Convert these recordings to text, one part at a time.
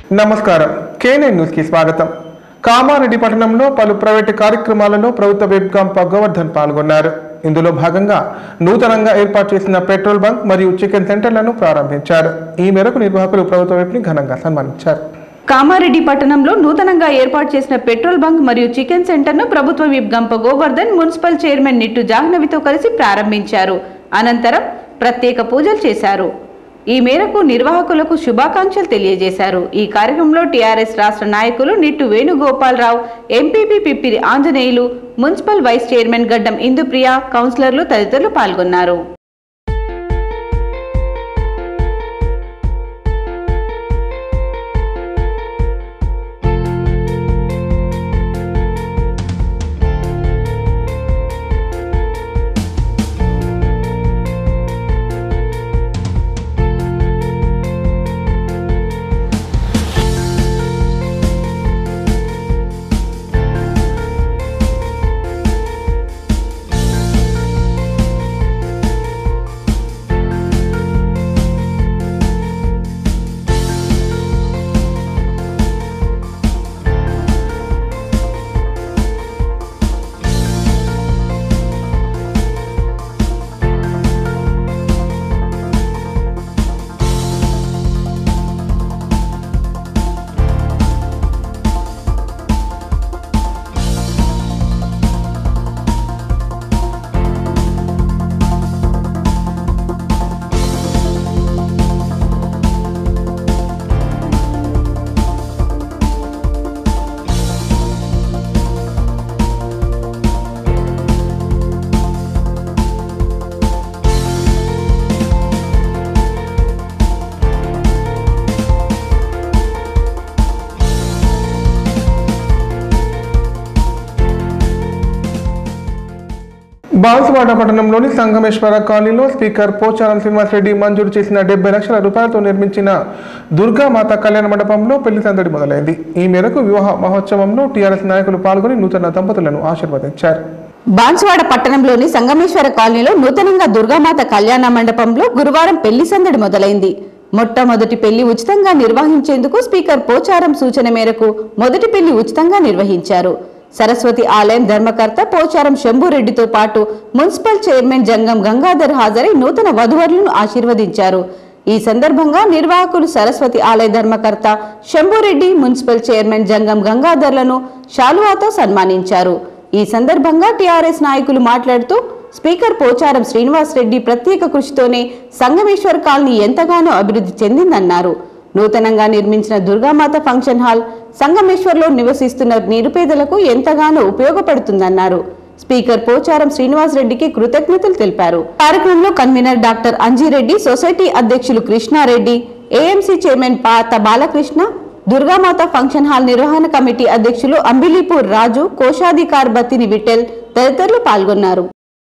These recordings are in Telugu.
నమస్కారం కేఎన్ఎన్ న్యూస్ కి స్వాగతం. కామారెడ్డి పట్టణంలో పలు ప్రైవేటు కార్యక్రమాలలో ప్రభుత్వ విప్ గంప గోవర్ధన్ పాల్గొన్నారు. ఇందులో భాగంగా నూతనంగా ఏర్పాటు చేసిన పెట్రోల్ బంక్ మరియు చికెన్ సెంటర్లను ప్రారంభించారు. ఈ మేరకు నిర్వాహకులు ప్రభుత్వ విప్ ని ఘనంగా సన్మానించారు. కామారెడ్డి పట్టణంలో నూతనంగా ఏర్పాటు చేసిన పెట్రోల్ బంక్ మరియు చికెన్ సెంటర్ను ప్రభుత్వ whip Gampa Govardhan municipal chairman Nittu జాహ్నవితో కలిసి ప్రారంభించారు. అనంతరం ప్రత్యేక పూజలు చేశారు. ఈ మేరకు నిర్వాహకులకు శుభాకాంక్షలు తెలియజేశారు. ఈ కార్యక్రమంలో టీఆర్ఎస్ రాష్ట్ర నాయకులు Nittu Venugopalarao, MPP Pippiri Anjaneyulu, municipal vice chairman Gaddam Indupriya, కౌన్సిలర్లు తదితరులు పాల్గొన్నారు. బాన్సువాడ పట్టణంలోని సంగమేశ్వర కాలనీలో స్పీకర్ పోచారం శ్రీనివాసరెడ్డి మంజూరు చేసిన 70 లక్షల రూపాయలతో నిర్మించిన దుర్గామాత కళ్యాణ మండపంలో పెళ్లి సందడి మొదలైంది. ఈ మేరకు వివాహ మహోత్సవంలో టీఆర్ఎస్ నాయకులు పాల్గొని నూతన దంపతులను ఆశీర్వదించారు. బాన్సువాడ పట్టణంలోని సంగమేశ్వర కాలనీలో నూతనంగా దుర్గామాత కళ్యాణ మండపంలో గురువారం పెళ్లి సందడి మొదలైంది. మొట్టమొదటి పెళ్లి ఉచితంగా నిర్వహించేందుకు స్పీకర్ పోచారం సూచన మేరకు మొదటి పెళ్లి ఉచితంగా నిర్వహించారు. సరస్వతి ఆలయం ధర్మకర్త పోచారం శంభూరెడ్డితో పాటు మున్సిపల్ చైర్మన్ జంగం గంగాధర్ హాజరై నూతన వధువరులను ఆశీర్వదించారు. ఈ సందర్భంగా నిర్వాహకులు సరస్వతి ఆలయ ధర్మకర్త శంభూరెడ్డి, మున్సిపల్ చైర్మన్ జంగం గంగాధర్లను శాలువాతో సన్మానించారు. ఈ సందర్భంగా టీఆర్ఎస్ నాయకులు మాట్లాడుతూ స్పీకర్ పోచారం శ్రీనివాసరెడ్డి ప్రత్యేక కృషితోనే సంగమేశ్వర్ కాలనీ ఎంతగానో అభివృద్ధి చెందిందన్నారు. నూతనంగా నిర్మించిన దుర్గామాత ఫంక్షన్ హాల్ సంగమేశ్వర్లో నివసిస్తున్న నిరుపేదలకు ఎంతగానో ఉపయోగపడుతుందన్నారు. స్పీకర్ పోచారం శ్రీనివాసరెడ్డికి కృతజ్ఞతలు తెలిపారు. కార్యక్రమంలో కన్వీనర్ డాక్టర్ అంజిరెడ్డి, సొసైటీ అధ్యక్షులు Krishna Reddy, AMC chairman Patha Balakrishna, Durgamata function hall నిర్వహణ కమిటీ అధ్యక్షులు అంబిలీపూర్ రాజు, కోశాధికార్ బత్తిని విఠల్ తదితరులు పాల్గొన్నారు.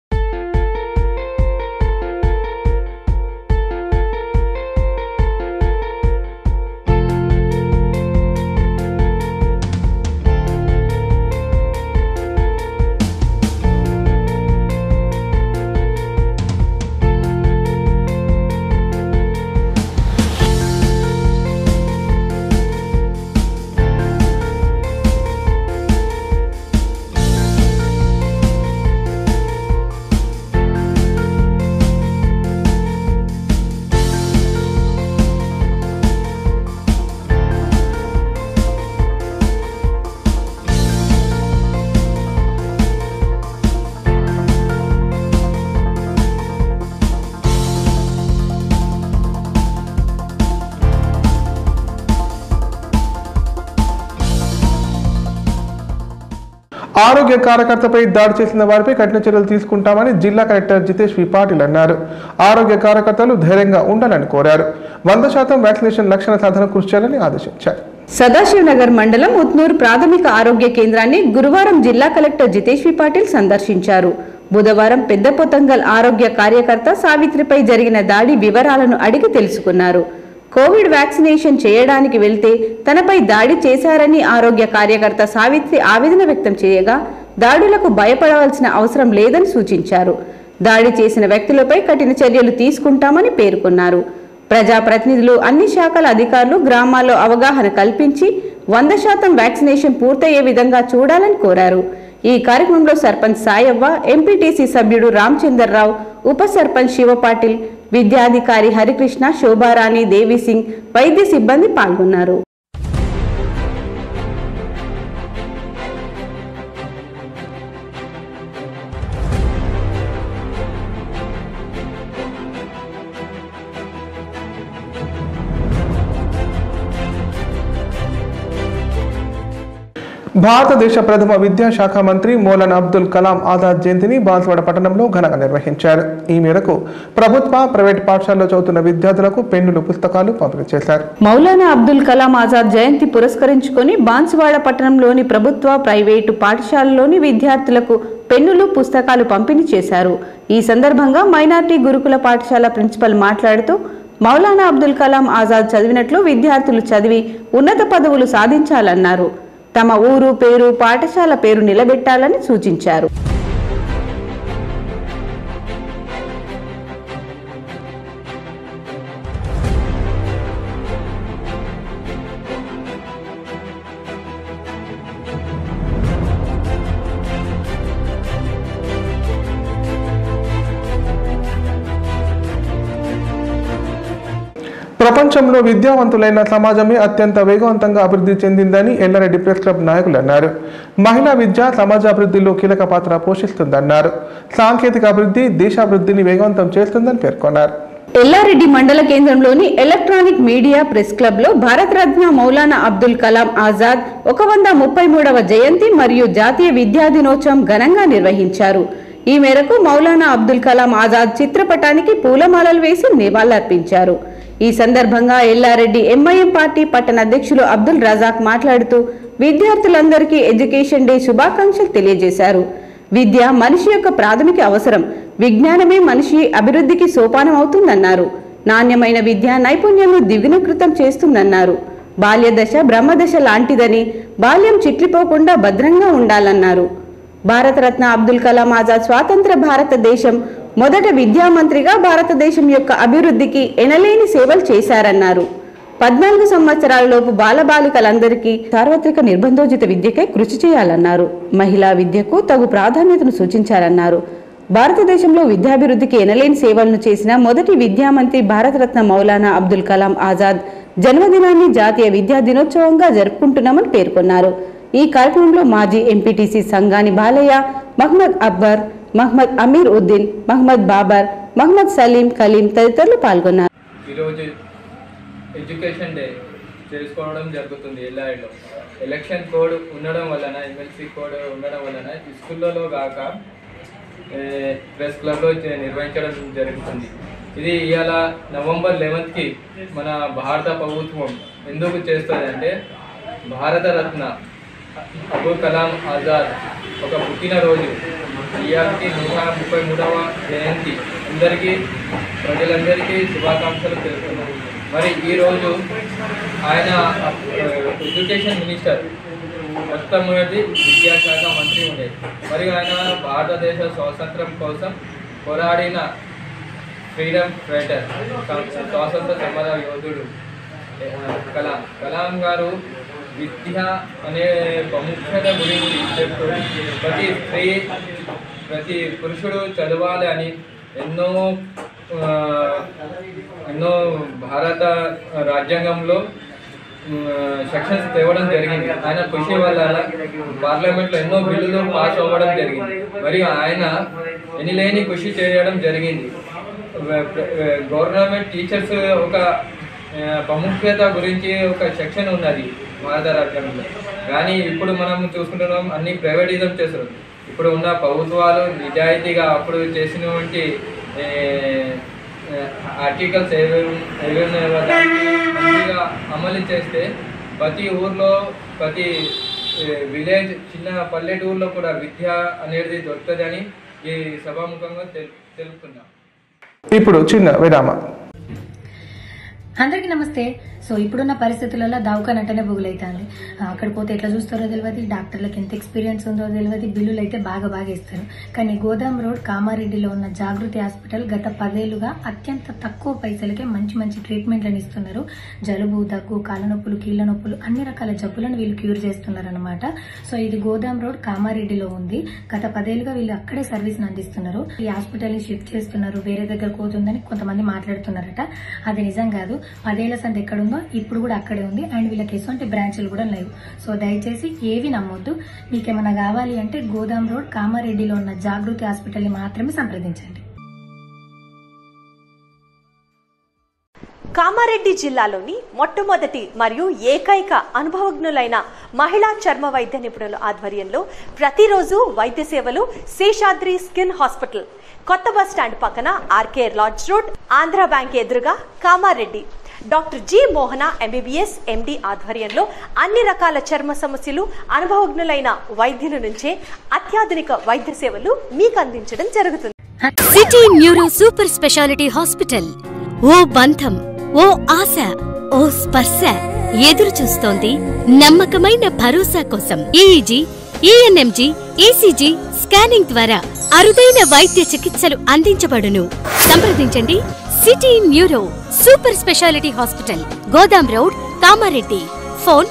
ఆరోగ్య కార్యకర్తపై దాడి చేసిన వారిపై కఠిన చర్యలు తీసుకుంటామని జిల్లా కలెక్టర్ జితేష్ వి పాటిల్ అన్నారు. ఆరోగ్య కార్యకర్తలు ధైర్యంగా ఉండాలని కోరారు. 100% వ్యాక్సినేషన్ లక్ష్యాల సాధన కృషి చేయాలని ఆదేశించారు. సదాశివనగర్ మండలం ఉత్నూరు ప్రాథమిక ఆరోగ్య కేంద్రాన్ని గురువారం జిల్లా కలెక్టర్ జితేష్ వి పాటిల్ సందర్శించారు. బుధవారం పెద్ద పొతంగల్ ఆరోగ్య కార్యకర్త సావిత్రిపై జరిగిన దాడి వివరాలను అడిగి తెలుసుకున్నారు. కోవిడ్ వ్యాక్సినేషన్ చేయడానికి వెళ్తే తనపై దాడి చేశారని ఆరోగ్య కార్యకర్త సావిత్రి ఆవేదన వ్యక్తం చేయగా దాడులకు భయపడవలసిన అవసరం లేదని సూచించారు. దాడి చేసిన వ్యక్తులపై కఠిన చర్యలు తీసుకుంటామని పేర్కొన్నారు. ప్రజాప్రతినిధులు, అన్ని శాఖల అధికారులు గ్రామాల్లో అవగాహన కల్పించి 100% వ్యాక్సినేషన్ పూర్తయ్యే విధంగా చూడాలని కోరారు. ఈ కార్యక్రమంలో సర్పంచ్ సాయవ్వ, ఎంపీటీసీ సభ్యుడు రామచంద్రరావు, ఉప సర్పంచ్ శివపాటిల్, విద్యాధికారి హరికృష్ణ, శోభారాణి, దేవిసింగ్, వైద్య సిబ్బంది పాల్గొన్నారు. భారతదేశ ప్రథమ విద్యాశాఖ మంత్రి మౌలానా అబ్దుల్ కలాం ఆజాద్ జయంతిని బాన్స్వాడ పట్టణంలో ఘనంగా నిర్వహించారు. ఈ మేరకు ప్రభుత్వ, ప్రైవేట్ పాఠశాలలో చదువుతున్న విద్యార్థులకు పెన్నులు, పుస్తకాలు పంపిణీ చేశారు. మౌలానా అబ్దుల్ కలాం ఆజాద్ జయంతి పురస్కరించుకొని బాన్స్వాడ పట్టణంలోని ప్రభుత్వ, ప్రైవేటు పాఠశాలలోని విద్యార్థులకు పెన్నులు, పుస్తకాలు పంపిణీ చేశారు. ఈ సందర్భంగా మైనార్టీ గురుకుల పాఠశాల ప్రిన్సిపల్ మాట్లాడుతూ మౌలానా అబ్దుల్ కలాం ఆజాద్ చదివినట్లు విద్యార్థులు చదివి ఉన్నత పదవులు సాధించాలన్నారు. తమ ఊరు పేరు, పాఠశాల పేరు నిలబెట్టాలని సూచించారు. ప్రపంచంలో విద్యావంతులైన సమాజమే అత్యంత వేగవంతంగా అభివృద్ధి చెందిందని ఎల్లారెడ్డి ప్రెస్ క్లబ్ నాయకులు అన్నారు. మహిళా విద్య సమాజ అభివృద్ధిలో కీలక పాత్ర పోషిస్తుందన్నారు. సాంకేతిక అభివృద్ధి దేశాభివృద్ధిని వేగవంతం చేస్తుందని పేర్కొన్నారు. ఎల్లారెడ్డి మండల కేంద్రంలోని ఎలక్ట్రానిక్ మీడియా ప్రెస్ క్లబ్ లో భారతరత్న మౌలానా అబ్దుల్ కలాం ఆజాద్ 133వ జయంతి మరియు జాతీయ విద్యా దినోత్సవం ఘనంగా నిర్వహించారు. ఈ మేరకు మౌలానా అబ్దుల్ కలాం ఆజాద్ చిత్రపటానికి పూలమాలలు వేసి నివాళులర్పించారు. ఈ సందర్భంగా ఎల్లారెడ్డి ఎంఐఎం పార్టీ పట్టణ అధ్యక్షులు అబ్దుల్ రజాక్ మాట్లాడుతూ విద్యార్థులందరికీ ఎడ్యుకేషన్ డే శుభాకాంక్షలు తెలియజేశారు. విద్య మనిషి యొక్క ప్రాథమిక అవసరం. విజ్ఞానమే మనిషి అభివృద్ధికి సోపానం అవుతుందన్నారు. నాణ్యమైన విద్య నైపుణ్యాన్ని ద్విగుణీకృతం చేస్తుందన్నారు. బాల్యదశ బ్రహ్మదశ లాంటిదని, బాల్యం చిట్లిపోకుండా భద్రంగా ఉండాలన్నారు. భారతరత్న అబ్దుల్ కలాం ఆజాద్ స్వాతంత్ర భారతదేశం మొదట విద్యామంత్రిగా భారతదేశం యొక్క అభివృద్ధికి ఎనలేని సేవలు చేశారన్నారు. 14 సంవత్సరాలలోపు బాలబాలికలందరికీ సార్వత్రిక నిర్బంధోచిత విద్యకై కృషి చేయాలన్నారు. మహిళా విద్యకు తగు ప్రాధాన్యతను సూచించారన్నారు. భారతదేశంలో విద్యాభివృద్ధికి ఎనలేని సేవలను చేసిన మొదటి విద్యామంత్రి భారతరత్న మౌలానా అబ్దుల్ కలాం ఆజాద్ జన్మదినాన్ని జాతీయ విద్యా దినోత్సవంగా జరుపుకుంటున్నామని పేర్కొన్నారు. ఈ కార్యక్రమంలో మాజీ ఎంపీటీసీ సంగాని బాలయ్య, మహమ్మద్ అక్బర్, మహమ్మద్ అమీర్ ఉద్దీన్, మహమ్మద్ బాబర్, మహమ్మద్ సలీం, కలీం తదితరులు పాల్గొన్నారు. ఈరోజు ఎడ్యుకేషన్ డే చేసుకోవడం జరుగుతుంది. ఎల్లారెడ్డిలో ఎలక్షన్ కోడ్ ఉండడం వలన, ఎమ్మెల్సీ కోడ్ ఉండడం వలన స్కూళ్ళలో కాక ప్రెస్ క్లబ్లో నిర్వహించడం జరుగుతుంది. ఇది ఇవాళ నవంబర్ 11కి మన భారత ప్రభుత్వం ఎందుకు చేస్తుంది అంటే, భారతరత్న అబ్దుల్ కలాం ఆజాద్ ఒక పుట్టినరోజు, ఇవాళకి 133వ జయంతి. అందరికీ, ప్రజలందరికీ శుభాకాంక్షలు తెలుపుతున్నాను. మరి ఈరోజు ఆయన ఎడ్యుకేషన్ మినిస్టర్, మొట్టమొదటి విద్యాశాఖ మంత్రి ఉండేది. మరియు ఆయన భారతదేశ స్వాతంత్రం కోసం పోరాడిన ఫ్రీడమ్ ఫైటర్, స్వాతంత్ర సమర యోధుడు కలాం గారు విద్య అనే ప్రాముఖ్యత గురించి చెప్తూ ప్రతి పురుషుడు చదవాలి అని ఎన్నో భారత రాజ్యాంగంలో సెక్షన్స్ తేవడం జరిగింది. ఆయన కృషి వల్ల పార్లమెంట్లో ఎన్నో బిల్లులు పాస్ అవ్వడం జరిగింది. మరియు ఆయన ఎనిలేని కృషి చేయడం జరిగింది. గవర్నమెంట్ టీచర్స్ ఒక ప్రాముఖ్యత గురించి ఒక సెక్షన్ ఉన్నది భారత రాజ్యాంగంలో. కానీ ఇప్పుడు మనం చూసుకుంటున్నాం, అన్ని ప్రైవేటిజం చేస్తారు. ఇప్పుడు ఉన్న ప్రభుత్వాలు నిజాయితీగా అప్పుడు చేసినటువంటి ఆర్టికల్స్ మంచిగా అమలు చేస్తే ప్రతి ఊర్లో, ప్రతి విలేజ్, చిన్న పల్లెటూరులో కూడా విద్య అనేది దొరుకుతుందని ఈ సభాముఖంగా తెలుపుతున్నాం. ఇప్పుడు చిన్న విరామ. అందరికీ నమస్తే. సో ఇప్పుడున్న పరిస్థితులలో దవాఖాన అంటేనే బుగులైతుంది. అక్కడ పోతే ఎట్లా చూస్తారో తెలియదు, డాక్టర్లకు ఎంత ఎక్స్పీరియన్స్ ఉందో తెలియదు, బిల్లులు అయితే బాగా ఇస్తారు. కానీ గోదాం రోడ్ కామారెడ్డిలో ఉన్న జాగృతి హాస్పిటల్ గత 10 ఏళ్లుగా అత్యంత తక్కువ పైసలకే మంచి ట్రీట్మెంట్లను ఇస్తున్నారు. జలుబు, దగ్గు, కాళ్ళ నొప్పులు, కీళ్ళ నొప్పులు అన్ని రకాల జబ్బులను వీళ్ళు క్యూర్ చేస్తున్నారు అనమాట. సో ఇది గోదాం రోడ్ కామారెడ్డిలో ఉంది. గత 10 ఏళ్లుగా వీళ్ళు అక్కడే సర్వీస్ అందిస్తున్నారు. ఈ హాస్పిటల్ ని షిఫ్ట్ చేస్తున్నారు, వేరే దగ్గర పోతుందని కొంతమంది మాట్లాడుతున్నారట. అది నిజం కాదు. 10 ఏళ్ల సంది ఎక్కడ ఇప్పుడు కూడా అక్కడే ఉంది. అండ్ వీళ్ళకి ఎటువంటి బ్రాంచ్లు కూడా లేవు. సో దయచేసి ఏవి నమ్మొద్దు. మీకేమైనా కావాలి అంటే గోదాం రోడ్ కామారెడ్డిలో ఉన్న జాగృతి హాస్పిటల్ ని మాత్రమే సంప్రదించండి. కామారెడ్డి జిల్లాలోని మొట్టమొదటి మరియు ఏకైక అనుభవజ్ఞులైన మహిళా చర్మ వైద్య నిపుణుల ఆధ్వర్యంలో ప్రతిరోజు వైద్య సేవలు శేషాద్రి స్కిన్ హాస్పిటల్, కొత్త బస్ స్టాండ్ పక్కన RK lodge road, Andhra bank ఎదురుగా, Kamareddy. Doctor G Mohana MBBS MD ఆధ్వర్యంలో అన్ని రకాల చర్మ సమస్యలు అనుభవజ్ఞులైన వైద్యుల నుంచే అత్యాధునిక వైద్య సేవలు మీకు అందించడం జరుగుతుంది. City neuro super speciality hospital. ఓ బంధం, ఓ ఆశ, ఓ స్పర్శ ఎదురు చూస్తోంది నమ్మకమైన భరోసా కోసం. ఈఈజీ, ఈఎన్ఎంజీ, ఈసీజీ స్కానింగ్ ద్వారా అరుదైన వైద్య చికిత్సలు అందించబడును. సంప్రదించండి city neuro super speciality hospital, Godam road, Kamareddy. Phone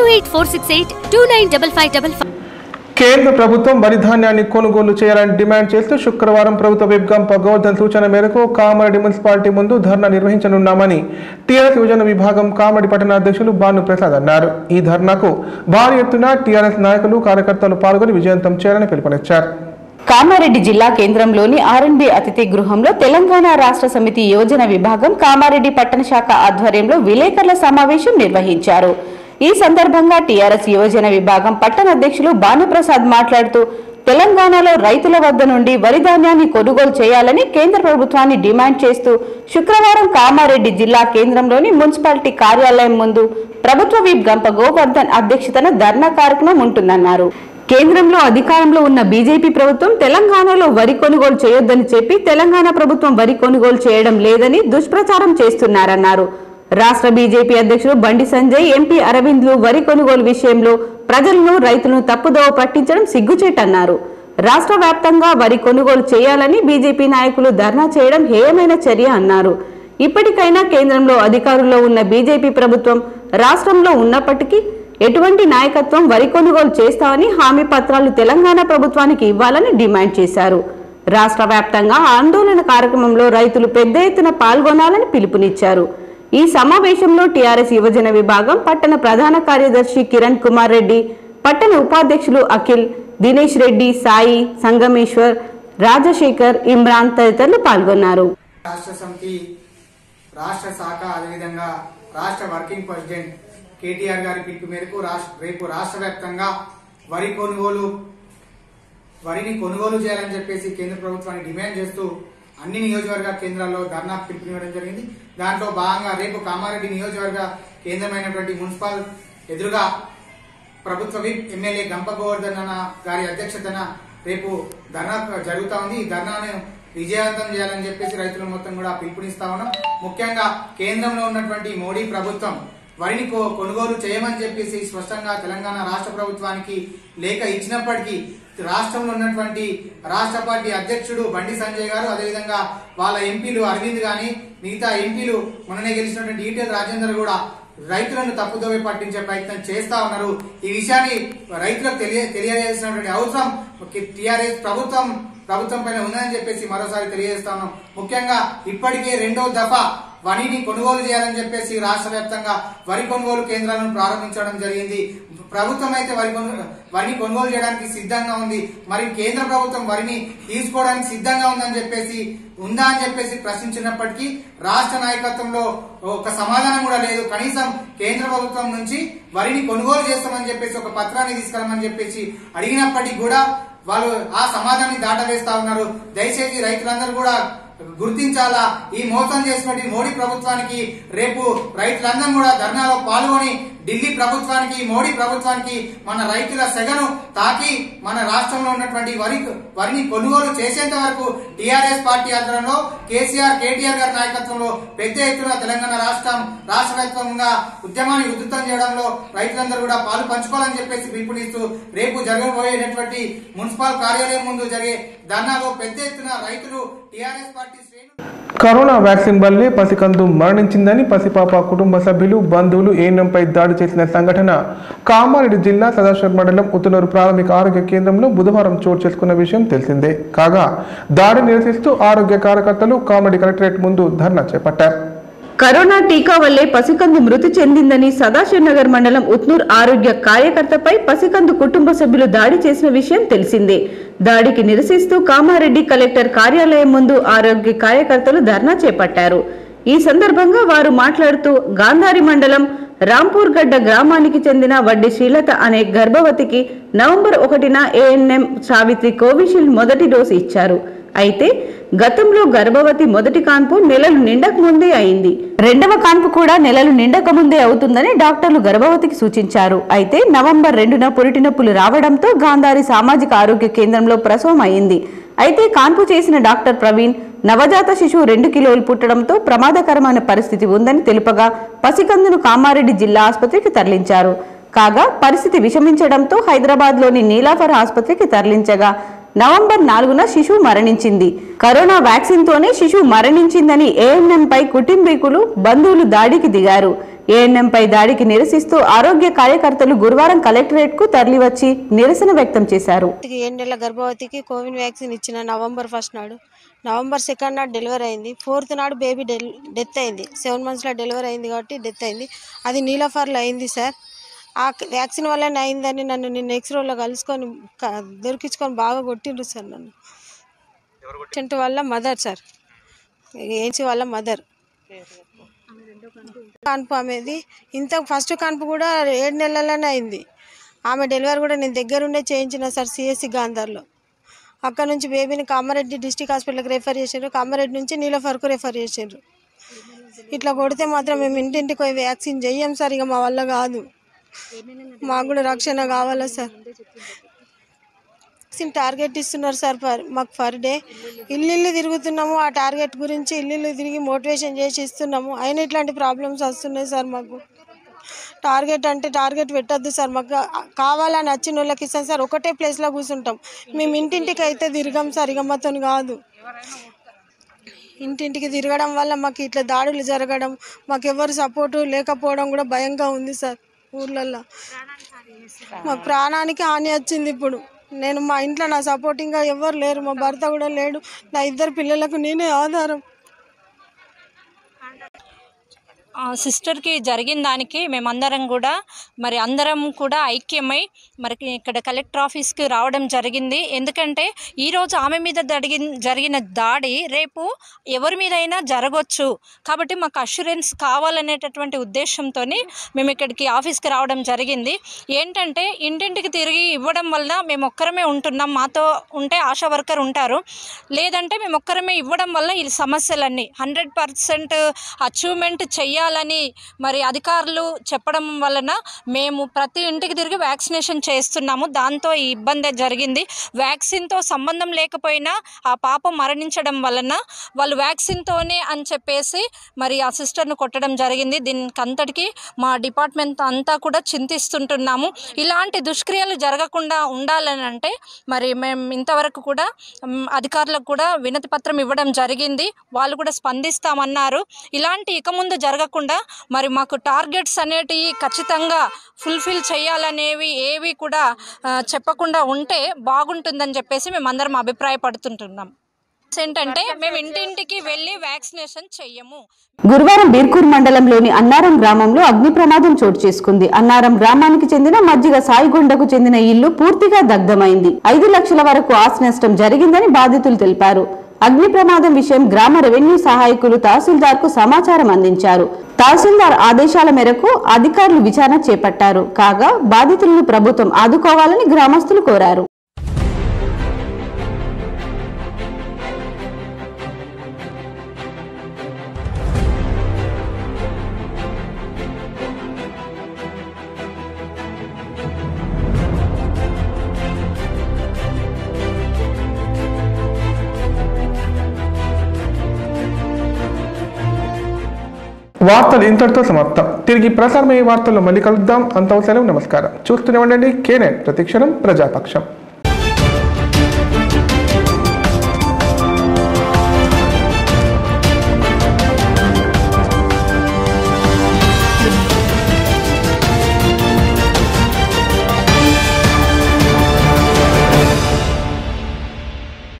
08468295555. కేంద్ర ప్రభుత్వం వరి ధాన్యాన్ని కొనుగోలు చేయాలని డిమాండ్ చేస్తూ శుక్రవారం ప్రభుత్వ విప్ గోవర్ధన్ సూచన మేరకు కామారెడ్డి మున్సిపాలిటీ ముందు ధర్నా నిర్వహించనున్నామని టీఆర్ఎస్ యువజన విభాగం కామారెడ్డి పట్టణ అధ్యక్షులు భాను ప్రసాద్ అన్నారు. ఈ ధర్నాకు భారీ ఎత్తున టీఆర్ఎస్ నాయకులు, కార్యకర్తలు పాల్గొని విజయవంతం చేయాలని పిలుపునిచ్చారు. కామారెడ్డి జిల్లా కేంద్రంలోని ఆర్ఎన్బి అతిథి గృహంలో తెలంగాణ రాష్ట్ర సమితి యువజన విభాగం కామారెడ్డి పట్టణ శాఖ ఆధ్వర్యంలో విలేకరుల సమావేశం నిర్వహించారు. ఈ సందర్భంగా టీఆర్ఎస్ యువజన విభాగం పట్టణ అధ్యక్షులు భానుప్రసాద్ మాట్లాడుతూ తెలంగాణలో రైతుల వద్ద నుండి వరి ధాన్యాన్ని కొనుగోలు చేయాలని కేంద్ర ప్రభుత్వాన్ని డిమాండ్ చేస్తూ శుక్రవారం కామారెడ్డి జిల్లా కేంద్రంలోని మున్సిపాలిటీ కార్యాలయం ముందు ప్రభుత్వ విప్ గంప గోవర్ధన్ అధ్యక్షతన ధర్నా కార్యక్రమం ఉంటుందన్నారు. కేంద్రంలో అధికారంలో ఉన్న బీజేపీ ప్రభుత్వం తెలంగాణలో వరి కొనుగోలు చేయొద్దని చెప్పి తెలంగాణ ప్రభుత్వం వరి కొనుగోలు చేయడం లేదని దుష్ప్రచారం చేస్తున్నారన్నారు. రాష్ట్ర బీజేపీ అధ్యక్షుడు బండి సంజయ్, ఎంపీ అరవింద్లు వరి కొనుగోలు విషయంలో ప్రజలను, రైతులను తప్పుదోవ పట్టించడం సిగ్గుచేటన్నారు. రాష్ట్ర వ్యాప్తంగా వరి కొనుగోలు చేయాలని బీజేపీ నాయకులు ధర్నా చేయడం హేయమైన చర్య అన్నారు. ఇప్పటికైనా కేంద్రంలో అధికారంలో ఉన్న బీజేపీ ప్రభుత్వం రాష్ట్రంలో ఉన్నప్పటికీ ఎటువంటి నాయకత్వం వరి కొనుగోలు చేస్తామని హామీ పత్రాలు తెలంగాణ ప్రభుత్వానికి ఇవ్వాలని డిమాండ్ చేశారు. రాష్ట్ర వ్యాప్తంగా ఆందోళన కార్యక్రమంలో రైతులు పెద్ద ఎత్తున పాల్గొనాలని పిలుపునిచ్చారు. ఈ సమావేశంలో టీఆర్ఎస్ యువజన విభాగం పట్టణ ప్రధాన కార్యదర్శి కిరణ్ కుమార్ రెడ్డి, పట్టణ ఉపాధ్యక్షులు అఖిల్, దినేష్ రెడ్డి, సాయి, సంగమేశ్వర్, రాజశేఖర్, ఇమ్రాన్ తదితరులు పాల్గొన్నారు. రాష్ట్ర సమితి రాష్ట్ర శాఖ అదేవిధంగా రాష్ట్ర వర్కింగ్ ప్రెసిడెంట్ కేటీఆర్ గారి పిలుపు మేరకు రేపు రాష్ట్ర వ్యాప్తంగా వరిని కొనుగోలు చేయాలని చెప్పేసి కేంద్ర ప్రభుత్వాన్ని డిమాండ్ చేస్తూ అన్ని నియోజకవర్గ కేంద్రాల్లో ధర్నా పిలుపునివ్వడం జరిగింది. దాంట్లో భాగంగా రేపు కామారెడ్డి నియోజకవర్గ కేంద్రమైనటువంటి మున్సిపల్ ఎదురుగా ప్రభుత్వ విప్ ఎమ్మెల్యే గంప గోవర్ధన్ గారి అధ్యక్షతన రేపు ధర్నా జరుగుతా ఉంది. ఈ ధర్నాను విజయవంతం చేయాలని చెప్పేసి రైతులు మొత్తం కూడా పిలుపునిస్తా ఉన్నాం. ముఖ్యంగా కేంద్రంలో ఉన్నటువంటి మోడీ ప్రభుత్వం వరిని కొనుగోలు చేయమని చెప్పేసి స్పష్టంగా తెలంగాణ రాష్ట్ర ప్రభుత్వానికి లేఖ ఇచ్చినప్పటికీ రాష్ట్రంలో ఉన్నటువంటి రాష్ట్ర పార్టీ అధ్యక్షుడు బండి సంజయ్ గారు, అదేవిధంగా వాళ్ళ ఎంపీలు అరవింద్ గాని మిగతా ఎంపీలు మొన్ననే గెలిచినటువంటి ఈటెల రాజేందర్ కూడా రైతులను తప్పుదోవ పట్టించే ప్రయత్నం చేస్తా ఉన్నారు. ఈ విషయాన్ని రైతులకు తెలియజేసినటువంటి అవసరం టీఆర్ఎస్ ప్రభుత్వం పైన ఉందని చెప్పేసి మరోసారి తెలియజేస్తా ఉన్నాం. ముఖ్యంగా ఇప్పటికే 2వ దఫా వరిని కొనుగోలు చేయాలని చెప్పేసి రాష్ట్ర వ్యాప్తంగా వరి కొనుగోలు కేంద్రాలను ప్రారంభించడం జరిగింది. ప్రభుత్వం అయితే వరిని కొనుగోలు చేయడానికి సిద్ధంగా ఉంది. మరి కేంద్ర ప్రభుత్వం వరిని తీసుకోవడానికి సిద్ధంగా ఉందని చెప్పేసి ప్రశ్నించినప్పటికీ రాష్ట్ర నాయకత్వంలో ఒక సమాధానం కూడా లేదు. కనీసం కేంద్ర ప్రభుత్వం నుంచి వరిని కొనుగోలు చేస్తామని చెప్పేసి ఒక పత్రాన్ని తీసుకురామని చెప్పేసి అడిగినప్పటికీ కూడా వాళ్ళు ఆ సమాధానాన్ని దాటవేస్తా ఉన్నారు. దయచేసి రైతులందరూ కూడా గుర్తించాలా, ఈ మోసం చేసినటువంటి మోడీ ప్రభుత్వానికి రేపు రైతులందరూ కూడా ధర్నాలో పాల్గొని ఢిల్లీ ప్రభుత్వానికి, మోడీ ప్రభుత్వానికి మన రైతుల సెగను తాకి మన రాష్ట్రంలో ఉన్నటువంటి వరిని కొనుగోలు చేసేంత వరకు టీఆర్ఎస్ పార్టీ ఆధ్వర్యంలో కేసీఆర్, కేటీఆర్ గారి నాయకత్వంలో పెద్ద ఎత్తున తెలంగాణ రాష్ట్ర వ్యాప్తంగా ఉద్యమాన్ని ఉధృతం చేయడంలో రైతులందరూ కూడా పాలు పంచుకోవాలని చెప్పేసి పిలుపునిస్తూ రేపు జరగబోయేటటువంటి మున్సిపల్ కార్యాలయం ముందు జరిగే ధర్నాలో పెద్ద ఎత్తున రైతులు టీఆర్ఎస్ పార్టీ కరోనా వ్యాక్సిన్ వల్లే పసికందు మరణించిందని పసిపాప కుటుంబ సభ్యులు, బంధువులు ఏఎన్ఎంపై దాడి చేసిన సంఘటన కామారెడ్డి జిల్లా సదాశివ మండలం ఉత్తనూరు ప్రాథమిక ఆరోగ్య కేంద్రంలో బుధవారం చోటు చేసుకున్న విషయం తెలిసిందే. కాగా దాడి నిరసిస్తూ ఆరోగ్య కార్యకర్తలు కామారెడ్డి కలెక్టరేట్ ముందు ధర్నా చేపట్టారు. కరోనా టీకా వల్లే పసికందు మృతి చెందిందని సదాశివనగర్ మండలం ఉత్నూర్ ఆరోగ్య కార్యకర్తపై పసికందు కుటుంబ సభ్యులు దాడి చేసిన విషయం తెలిసిందే. దాడికి నిరసిస్తూ కామారెడ్డి కలెక్టర్ కార్యాలయం ముందు ఆరోగ్య కార్యకర్తలు ధర్నా చేపట్టారు. ఈ సందర్భంగా వారు మాట్లాడుతూ గాంధారి మండలం రాంపూర్ గడ్డ గ్రామానికి చెందిన వడ్డీ శ్రీలత అనే గర్భవతికి నవంబర్ 1న ఏఎన్ఎం సావిత్రి కోవిషీల్డ్ మొదటి డోసు ఇచ్చారు. అయితే గతంలో గర్భవతి మొదటి కాన్పు నెలలు నిండక ముందే అయింది. రెండవ కాన్పు కూడా నెలలు నిండక ముందే అవుతుందని డాక్టర్లు గర్భవతికి సూచించారు. అయితే నవంబర్ 2న పురిటి నొప్పులు రావడంతో గాంధారి సామాజిక ఆరోగ్య కేంద్రంలో ప్రసవం అయింది. అయితే కాన్పు చేసిన డాక్టర్ ప్రవీణ్ నవజాత శిశువు 2 కిలోలు పుట్టడంతో ప్రమాదకరమైన పరిస్థితి ఉందని తెలుపగా పసికందును కామారెడ్డి జిల్లా ఆసుపత్రికి తరలించారు. కాగా పరిస్థితి విషమించడంతో హైదరాబాద్లోని నీలాఫర్ ఆసుపత్రికి తరలించగా నవంబర్ 4న శిశువు మరణించింది. కరోనా వ్యాక్సిన్ తోనే శిశువు మరణించిందని ఏఎన్ఎంపై కుటుంబీకులు, బంధువులు దాడికి దిగారు. ఏఎన్ఎంపై దాడికి నిరసిస్తూ ఆరోగ్య కార్యకర్తలు గురువారం కలెక్టరేట్ కు తరలివచ్చి నిరసన వ్యక్తం చేశారు. 7 నెలల గర్భవతికి కోవిడ్ వ్యాక్సిన్ ఇచ్చిన నవంబర్ 1 నాడు, నవంబర్ 2 నాడు డెలివరీ అయింది. 4th నాడు బేబీ డెత్ అయింది. 7 monthsలో డెలివరీ అయింది కాబట్టి డెత్ అయింది. అది నీలాఫర్లో అయింది సార్. ఆ వ్యాక్సిన్ వల్లనే అయిందని నన్ను నిన్న ఎక్స్రోలో కలుసుకొని దొరికించుకొని బాగా కొట్టిండ్రు సార్. నన్ను చెంటు వల్ల మదర్ సార్, ఏన్సీ వాళ్ళ మదర్. కాన్పు ఆమెది ఫస్ట్ కాన్పు కూడా 7 నెలలనే అయింది. ఆమె డెలివరీ కూడా నేను దగ్గరుండే చేయించిన సార్ సిఎస్సి గాంధార్లో. అక్కడ నుంచి బేబీని కామారెడ్డి డిస్ట్రిక్ట్ హాస్పిటల్కి రెఫర్ చేసారు. కామారెడ్డి నుంచి నీలఫర్కు రెఫర్ చేసారు. ఇట్లా కొడితే మాత్రం మేము ఇంటింటికి పోయి వ్యాక్సిన్ చెయ్యం సార్. ఇక మా వల్ల కాదు, మాకు కూడా రక్షణ కావాలా సార్. టార్గెట్ ఇస్తున్నారు సార్ మాకు పర్ డే. ఇల్లు తిరుగుతున్నాము, ఆ టార్గెట్ గురించి ఇల్లు తిరిగి మోటివేషన్ చేసి ఇస్తున్నాము. అయినా ఇట్లాంటి ప్రాబ్లమ్స్ వస్తున్నాయి సార్. మాకు టార్గెట్ అంటే టార్గెట్ పెట్టద్దు సార్. మాకు కావాలని వచ్చిన వాళ్ళకి ఇస్తాం సార్. ఒకటే ప్లేస్లో కూర్చుంటాం మేము. ఇంటింటికి అయితే తిరగం సార్. ఇక మాతో కాదు. ఇంటింటికి తిరగడం వల్ల మాకు ఇట్లా దాడులు జరగడం, మాకు ఎవరు సపోర్టు లేకపోవడం కూడా భయంగా ఉంది సార్. ఊర్లల్లో మా ప్రాణానికి హాని వచ్చింది. ఇప్పుడు నేను మా ఇంట్లో నా సపోర్టింగ్గా ఎవరు లేరు. మా భర్త కూడా లేడు. నా 2 పిల్లలకు నేనే ఆధారం. సిస్టర్కి జరిగిన దానికి మేమందరం కూడా అందరం కూడా ఐక్యమై ఇక్కడ కలెక్టర్ ఆఫీస్కి రావడం జరిగింది. ఎందుకంటే ఈరోజు ఆమె మీద జరిగిన దాడి రేపు ఎవరి మీదైనా జరగవచ్చు కాబట్టి మాకు అష్యూరెన్స్ కావాలనేటటువంటి ఉద్దేశంతో మేము ఇక్కడికి ఆఫీస్కి రావడం జరిగింది. ఏంటంటే ఇంటింటికి తిరిగి ఇవ్వడం వల్ల మేము ఒక్కరమే ఉంటున్నాం. మాతో ఉంటే ఆశా వర్కర్ ఉంటారు, లేదంటే మేము ఒక్కరమే ఇవ్వడం వల్ల ఈ సమస్యలన్నీ 100% అచీవ్మెంట్ చెయ్యాలని అధికారులు చెప్పడం వలన మేము ప్రతి ఇంటికి తిరిగి వ్యాక్సినేషన్ చేస్తున్నాము. దాంతో ఈ ఇబ్బంది జరిగింది. వ్యాక్సిన్తో సంబంధం లేకపోయినా ఆ పాప మరణించడం వలన వాళ్ళు వ్యాక్సిన్తోనే అని చెప్పేసి ఆ సిస్టర్ను కొట్టడం జరిగింది. దీనికి అంతటికి మా డిపార్ట్మెంట్ అంతా కూడా చింతిస్తుంటున్నాము. ఇలాంటి దుష్క్రియలు జరగకుండా ఉండాలని అంటే మేము ఇంతవరకు కూడా అధికారులకు కూడా వినతి పత్రం ఇవ్వడం జరిగింది. వాళ్ళు కూడా స్పందిస్తామన్నారు. ఇలాంటి ఇక ముందు జరగకుండా మాకు టార్గెట్స్ అనేటివి ఖచ్చితంగా ఫుల్ఫిల్ చేయాలనేవి ఏవి కూడా చెప్పకుండా ఉంటే బాగుంటుందని చెప్పేసి మేమందరం అభిప్రాయపడుతుంటున్నాం. ఏంటంటే మేము ఇంటింటికి వెళ్ళి వ్యాక్సినేషన్ చెయ్యము. గురువారం బీర్కూర్ మండలంలోని అన్నారం గ్రామంలో అగ్ని ప్రమాదం చోటు చేసుకుంది. అన్నారం గ్రామానికి చెందిన మజ్జిగ సాయిగొండకు చెందిన ఇల్లు పూర్తిగా దగ్ధమైంది. 5 లక్షల వరకు ఆస్తి నష్టం జరిగిందని బాధితులు తెలిపారు. అగ్ని ప్రమాదం విషయం గ్రామ రెవెన్యూ సహాయకులు తహసీల్దార్ కు సమాచారం అందించారు. తహసీల్దార్ ఆదేశాల మేరకు అధికారులు విచారణ చేపట్టారు. కాగా బాధితులను ప్రభుత్వం ఆదుకోవాలని గ్రామస్తులు కోరారు. వార్తలు ఇంతటితో సమాప్తం. తిరిగి ప్రసారమయ్యే వార్తల్లో మళ్ళీ కలుద్దాం. అంతవరకు సెలవు. నమస్కారం. చూస్తూనే ఉండండి K9 ప్రతిక్షణం ప్రజాపక్షం.